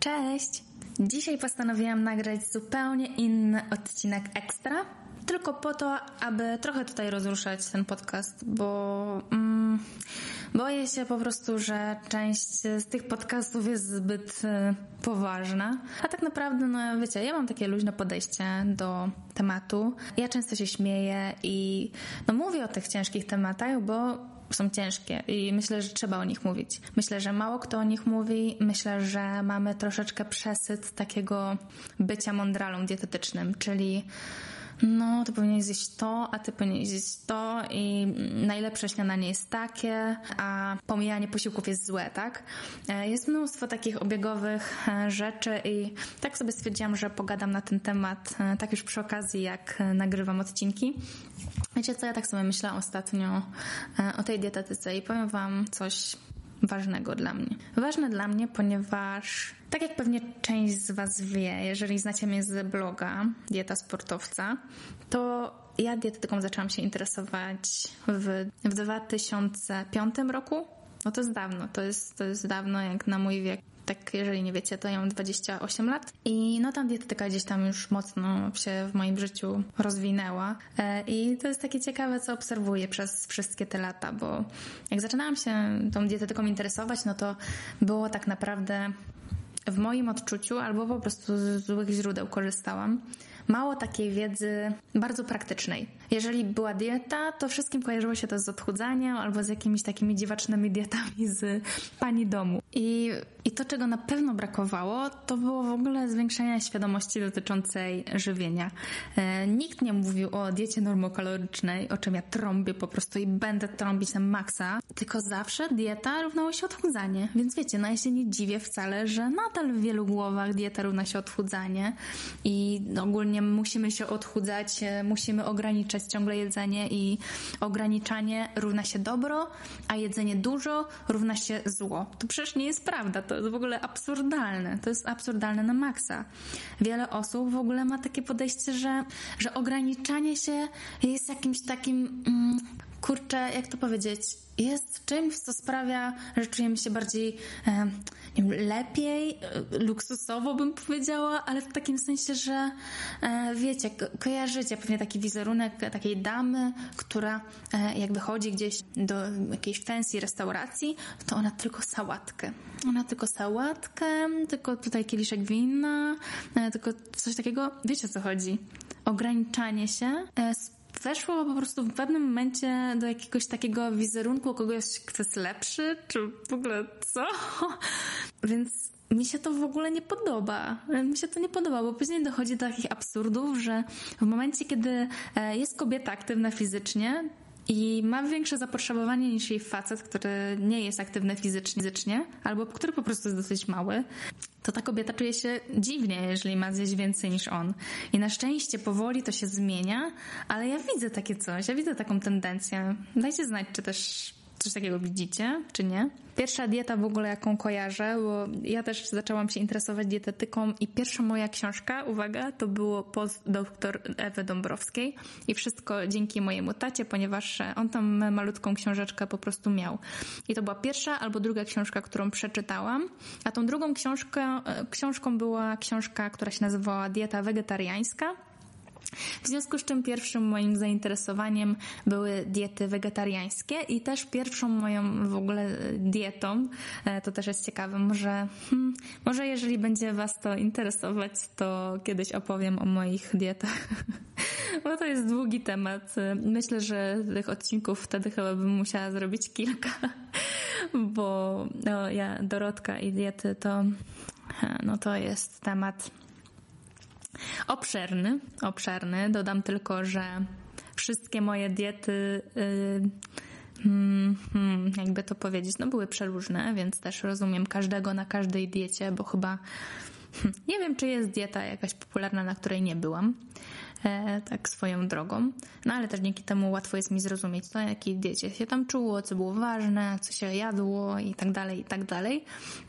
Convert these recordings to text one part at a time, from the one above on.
Cześć! Dzisiaj postanowiłam nagrać zupełnie inny odcinek ekstra, tylko po to, aby trochę tutaj rozruszać ten podcast, bo boję się po prostu, że część z tych podcastów jest zbyt poważna. A tak naprawdę, no wiecie, ja mam takie luźne podejście do tematu. Ja często się śmieję i mówię o tych ciężkich tematach, bo są ciężkie i myślę, że trzeba o nich mówić. Myślę, że mało kto o nich mówi. Myślę, że mamy troszeczkę przesyt takiego bycia mądralą dietetycznym, czyli ty powinieneś zjeść to, a ty powinieneś zjeść to i najlepsze śniadanie jest takie, a pomijanie posiłków jest złe, tak? Jest mnóstwo takich obiegowych rzeczy i tak sobie stwierdziłam, że pogadam na ten temat tak już przy okazji, jak nagrywam odcinki. Wiecie co, ja tak sobie myślę ostatnio o tej dietetyce i powiem wam coś ważnego dla mnie. Ważne dla mnie, ponieważ tak jak pewnie część z was wie, jeżeli znacie mnie z bloga Dieta Sportowca, to ja dietetyką zaczęłam się interesować w 2005 roku. No to jest dawno, to jest dawno jak na mój wiek. Tak, jeżeli nie wiecie, to ja mam 28 lat i tam dietetyka gdzieś tam już mocno się w moim życiu rozwinęła i to jest takie ciekawe, co obserwuję przez wszystkie te lata, bo jak zaczynałam się tą dietetyką interesować, to było tak naprawdę w moim odczuciu albo po prostu z złych źródeł korzystałam. Mało takiej wiedzy bardzo praktycznej. Jeżeli była dieta, to wszystkim kojarzyło się to z odchudzaniem albo z jakimiś takimi dziwacznymi dietami z pani domu. I to, czego na pewno brakowało, to było w ogóle zwiększenie świadomości dotyczącej żywienia. Nikt nie mówił o diecie normokalorycznej, o czym ja trąbię po prostu i będę trąbić na maksa, tylko zawsze dieta równało się odchudzanie. Więc wiecie, ja się nie dziwię wcale, że nadal w wielu głowach dieta równa się odchudzanie i ogólnie musimy się odchudzać, musimy ograniczać ciągle jedzenie i ograniczanie równa się dobro, a jedzenie dużo równa się zło. To przecież nie jest prawda, to jest w ogóle absurdalne. To jest absurdalne na maksa. Wiele osób w ogóle ma takie podejście, że ograniczanie się jest jakimś takim, jak to powiedzieć, jest czymś, co sprawia, że czujemy się bardziej lepiej, luksusowo bym powiedziała, ale w takim sensie, że wiecie, kojarzycie pewnie taki wizerunek takiej damy, która jak wychodzi gdzieś do jakiejś fancy restauracji, to ona tylko sałatkę. Tylko tutaj kieliszek wina, tylko coś takiego. Wiecie, o co chodzi? Ograniczanie się weszło po prostu w pewnym momencie do jakiegoś takiego wizerunku kogoś, kto jest lepszy, czy w ogóle co? Więc mi się to w ogóle nie podoba. Bo później dochodzi do takich absurdów, że w momencie, kiedy jest kobieta aktywna fizycznie i ma większe zapotrzebowanie niż jej facet, który nie jest aktywny fizycznie, albo który po prostu jest dosyć mały, to ta kobieta czuje się dziwnie, jeżeli ma zjeść więcej niż on. I na szczęście powoli to się zmienia, ale ja widzę takie coś, ja widzę taką tendencję. Dajcie znać, czy też coś takiego widzicie, czy nie. Pierwsza dieta w ogóle, jaką kojarzę, bo ja też zaczęłam się interesować dietetyką i pierwsza moja książka, uwaga, to było post dr Ewy Dąbrowskiej i wszystko dzięki mojemu tacie, ponieważ on tam malutką książeczkę po prostu miał. I to była pierwsza albo druga książka, którą przeczytałam, a tą drugą książką była książka, która się nazywała Dieta wegetariańska. W związku z czym pierwszym moim zainteresowaniem były diety wegetariańskie i też pierwszą moją w ogóle dietą, to też jest ciekawe, może jeżeli będzie was to interesować, to kiedyś opowiem o moich dietach, bo to jest długi temat. Myślę, że tych odcinków wtedy chyba bym musiała zrobić kilka, bo Dorotka i diety to jest temat obszerny. Dodam tylko, że wszystkie moje diety, jakby to powiedzieć, były przeróżne, więc też rozumiem każdego na każdej diecie, bo chyba nie wiem, czy jest dieta jakaś popularna, na której nie byłam, tak swoją drogą, ale też dzięki temu łatwo jest mi zrozumieć, na jakiej diecie się tam czuło, co było ważne, co się jadło i tak dalej,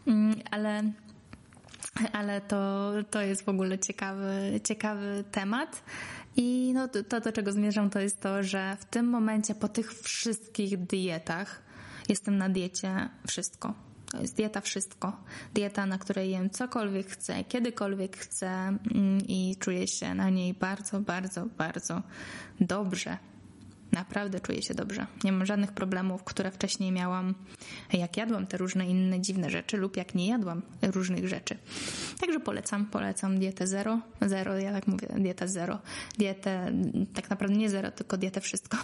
ale to jest w ogóle ciekawy temat i to, do czego zmierzam, to jest to, że w tym momencie po tych wszystkich dietach jestem na diecie wszystko. To jest dieta wszystko. Dieta, na której jem cokolwiek chcę, kiedykolwiek chcę i czuję się na niej bardzo, bardzo, bardzo dobrze. Naprawdę czuję się dobrze. Nie mam żadnych problemów, które wcześniej miałam, jak jadłam te różne inne dziwne rzeczy lub jak nie jadłam różnych rzeczy. Także polecam dietę zero. Zero, ja tak mówię, dieta zero. Dietę, tak naprawdę nie zero, tylko dietę wszystko.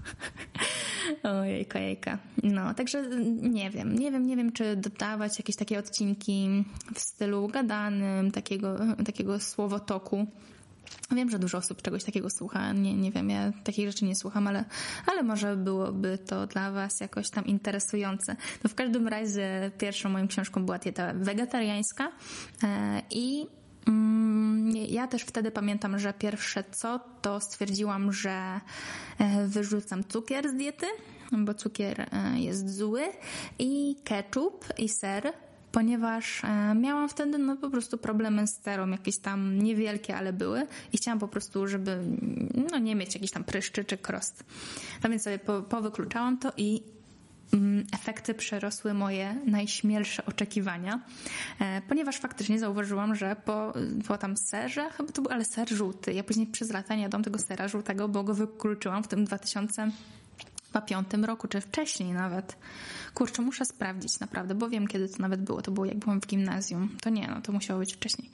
Ojejka. No, także nie wiem, czy dodawać jakieś takie odcinki w stylu gadanym, takiego słowotoku. Wiem, że dużo osób czegoś takiego słucha. Nie wiem, ja takich rzeczy nie słucham, ale może byłoby to dla was jakoś tam interesujące. No w każdym razie pierwszą moją książką była dieta wegetariańska i ja też wtedy pamiętam, że pierwsze co, to stwierdziłam, że wyrzucam cukier z diety, bo cukier jest zły, i ketchup i ser, ponieważ miałam wtedy po prostu problemy z serą, jakieś tam niewielkie, ale były i chciałam po prostu, żeby nie mieć jakichś tam pryszczy czy krost. A więc sobie powykluczałam to i efekty przerosły moje najśmielsze oczekiwania, ponieważ faktycznie zauważyłam, że po tam serze, chyba to był ale ser żółty, ja później przez lata nie jadłam tego sera żółtego, bo go wykluczyłam w tym 2005 roku, czy wcześniej nawet. Kurczę, muszę sprawdzić naprawdę, bo wiem, kiedy to nawet było. To było jak byłam w gimnazjum. To nie, to musiało być wcześniej.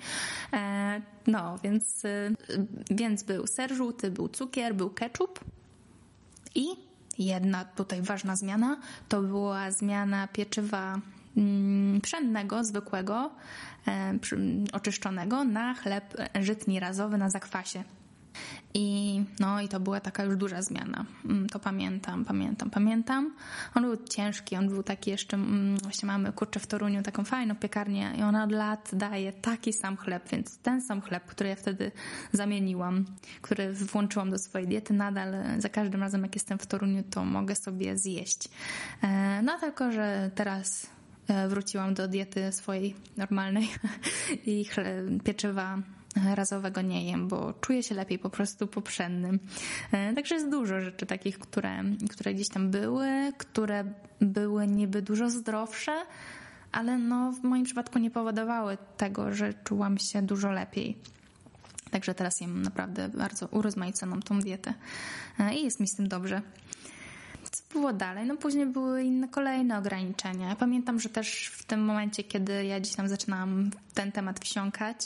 Więc był ser żółty, był cukier, był ketchup i jedna tutaj ważna zmiana, to była zmiana pieczywa pszennego, zwykłego, oczyszczonego na chleb żytni razowy na zakwasie. I to była taka już duża zmiana. To pamiętam. On był ciężki, on był taki jeszcze, właśnie mamy w Toruniu taką fajną piekarnię i ona od lat daje taki sam chleb, więc ten sam chleb, który ja wtedy zamieniłam, który włączyłam do swojej diety, nadal za każdym razem jak jestem w Toruniu, to mogę sobie zjeść. Tylko, że teraz wróciłam do diety swojej normalnej i pieczywa razowego nie jem, bo czuję się lepiej po prostu po pszennym. Także jest dużo rzeczy takich, które gdzieś tam były, które były niby dużo zdrowsze, ale w moim przypadku nie powodowały tego, że czułam się dużo lepiej. Także teraz jem naprawdę bardzo urozmaiconą tą dietę i jest mi z tym dobrze. Co było dalej? Później były inne kolejne ograniczenia. Ja pamiętam, że też w tym momencie, kiedy ja gdzieś tam zaczynałam w ten temat wsiąkać,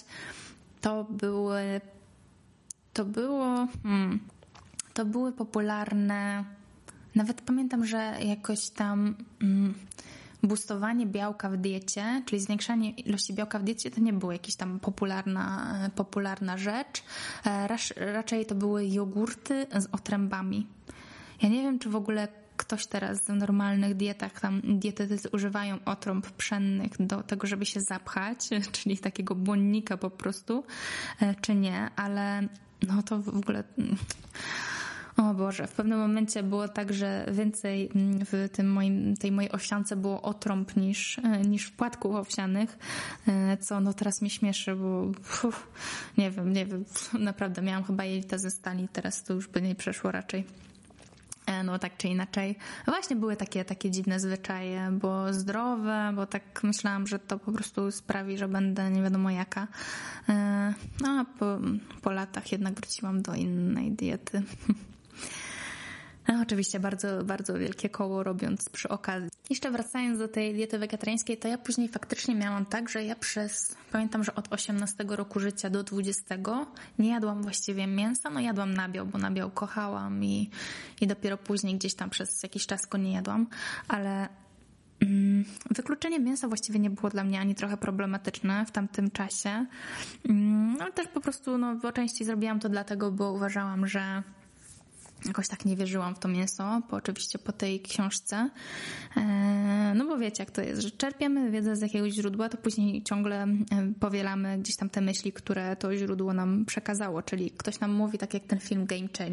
to były popularne, nawet pamiętam, że jakoś tam boostowanie białka w diecie, czyli zwiększanie ilości białka w diecie, to nie była jakaś tam popularna rzecz. Raczej to były jogurty z otrębami. Ja nie wiem, czy w ogóle ktoś teraz w normalnych dietach, tam dietetycy używają otrąb pszennych do tego, żeby się zapchać, czyli takiego błonnika po prostu, czy nie, ale to w ogóle... O Boże, w pewnym momencie było tak, że więcej w tej mojej owsiance było otrąb niż w płatków owsianych, co teraz mnie śmieszy, bo nie wiem, naprawdę miałam chyba jelita ze stali, teraz to już by nie przeszło raczej. Tak czy inaczej. Właśnie były takie dziwne zwyczaje, bo zdrowe, bo tak myślałam, że to po prostu sprawi, że będę nie wiadomo jaka. A po latach jednak wróciłam do innej diety. Oczywiście bardzo, bardzo wielkie koło robiąc przy okazji. Jeszcze wracając do tej diety wegetariańskiej, to ja później faktycznie miałam tak, że ja pamiętam, że od 18 roku życia do 20 nie jadłam właściwie mięsa. Jadłam nabiał, bo nabiał kochałam i dopiero później gdzieś tam przez jakiś czas go nie jadłam, ale wykluczenie mięsa właściwie nie było dla mnie ani trochę problematyczne w tamtym czasie, ale też po prostu po części zrobiłam to dlatego, bo uważałam, że jakoś tak nie wierzyłam w to mięso, oczywiście po tej książce. Bo wiecie, jak to jest, że czerpiemy wiedzę z jakiegoś źródła, to później ciągle powielamy gdzieś tam te myśli, które to źródło nam przekazało, czyli ktoś nam mówi tak jak ten film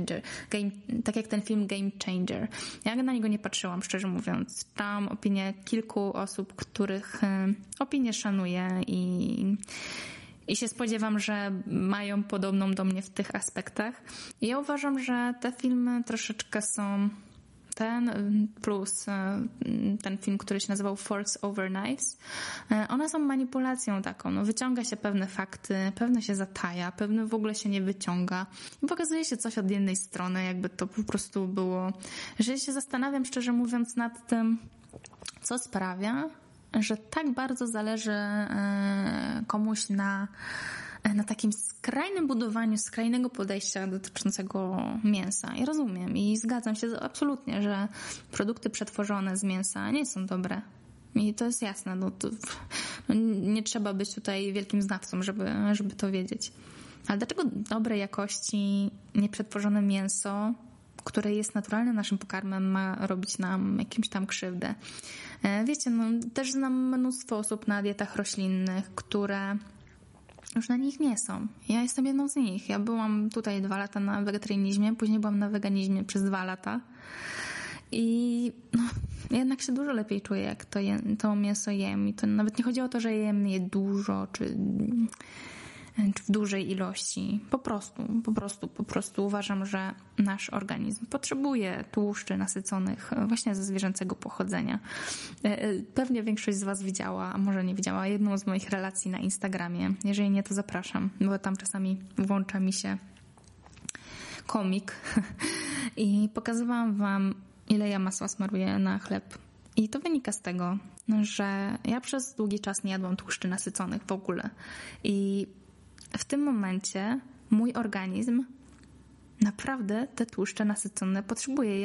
Game Changer. Ja na niego nie patrzyłam, szczerze mówiąc. Tam opinie kilku osób, których opinie szanuję i się spodziewam, że mają podobną do mnie w tych aspektach. I ja uważam, że te filmy troszeczkę są ten plus ten film, który się nazywał Forks Over Knives, one są manipulacją taką. No, wyciąga się pewne fakty, pewne się zataja, pewne w ogóle się nie wyciąga i pokazuje się coś od jednej strony, jakby to po prostu było, że się zastanawiam szczerze mówiąc nad tym, co sprawia, że tak bardzo zależy komuś na takim skrajnym budowaniu, skrajnego podejścia dotyczącego mięsa. I rozumiem i zgadzam się absolutnie, że produkty przetworzone z mięsa nie są dobre. I to jest jasne. Nie trzeba być tutaj wielkim znawcą, żeby to wiedzieć. Ale dlaczego dobrej jakości, nieprzetworzone mięso, które jest naturalnym naszym pokarmem, ma robić nam jakimś tam krzywdę? Wiecie, też znam mnóstwo osób na dietach roślinnych, które już na nich nie są. Ja jestem jedną z nich. Ja byłam tutaj 2 lata na wegetarianizmie, później byłam na weganizmie przez 2 lata i jednak się dużo lepiej czuję, jak to mięso jem. I to nawet nie chodzi o to, że jem je dużo, czy w dużej ilości. Po prostu uważam, że nasz organizm potrzebuje tłuszczy nasyconych właśnie ze zwierzęcego pochodzenia. Pewnie większość z Was widziała, a może nie widziała, jedną z moich relacji na Instagramie. Jeżeli nie, to zapraszam, bo tam czasami włącza mi się komik i pokazywałam Wam, ile ja masła smaruję na chleb. I to wynika z tego, że ja przez długi czas nie jadłam tłuszczy nasyconych w ogóle. I w tym momencie mój organizm naprawdę te tłuszcze nasycone potrzebuje.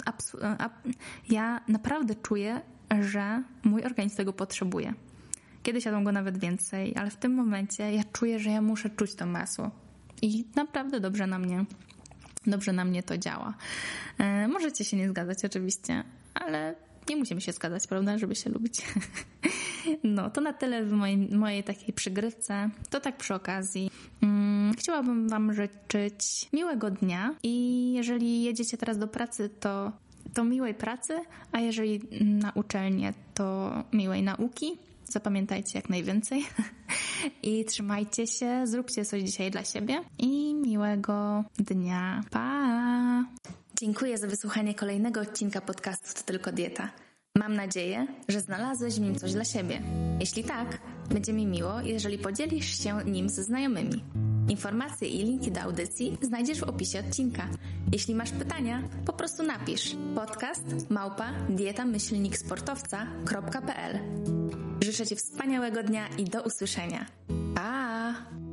Ja naprawdę czuję, że mój organizm tego potrzebuje. Kiedyś jadłam go nawet więcej, ale w tym momencie ja czuję, że ja muszę czuć to masło. I naprawdę dobrze na mnie to działa. Możecie się nie zgadzać oczywiście, ale nie musimy się zgadzać, prawda, żeby się lubić. No, to na tyle w mojej takiej przygrywce. To tak przy okazji. Chciałabym Wam życzyć miłego dnia i jeżeli jedziecie teraz do pracy, to miłej pracy, a jeżeli na uczelnię, to miłej nauki. Zapamiętajcie jak najwięcej i trzymajcie się, zróbcie coś dzisiaj dla siebie i miłego dnia. Pa! Dziękuję za wysłuchanie kolejnego odcinka podcastu To Tylko Dieta. Mam nadzieję, że znalazłeś w nim coś dla siebie. Jeśli tak, będzie mi miło, jeżeli podzielisz się nim ze znajomymi. Informacje i linki do audycji znajdziesz w opisie odcinka. Jeśli masz pytania, po prostu napisz podcast@dieta-sportowca.pl. Życzę Ci wspaniałego dnia i do usłyszenia. Pa!